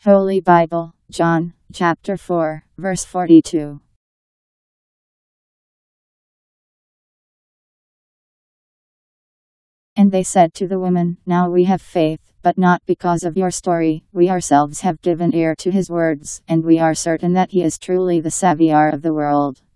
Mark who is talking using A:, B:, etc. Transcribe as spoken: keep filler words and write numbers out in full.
A: Holy Bible, John, chapter four, verse forty-two. And they said to the woman, Now we have faith, but not because of your story. We ourselves have given ear to his words, and we are certain that he is truly the Saviour of the world.